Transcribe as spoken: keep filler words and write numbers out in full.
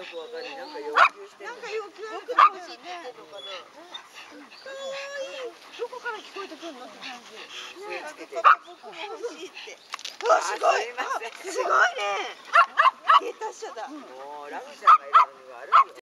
よくわかんない。なんか要求してる。 なんか要求あるかもしれない。どこから聞こえてくるのって感じ。僕も欲しいって。わ、すごい。すごいね。芸達者だ。 もうラムちゃんが選ぶのがあるよ。